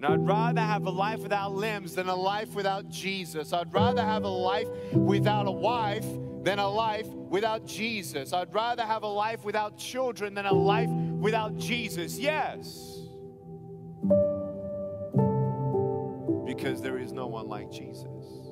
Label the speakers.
Speaker 1: And I'd rather have a life without limbs than a life without Jesus. I'd rather have a life without a wife than a life without Jesus. I'd rather have a life without children than a life without Jesus. Yes. Because there is no one like Jesus.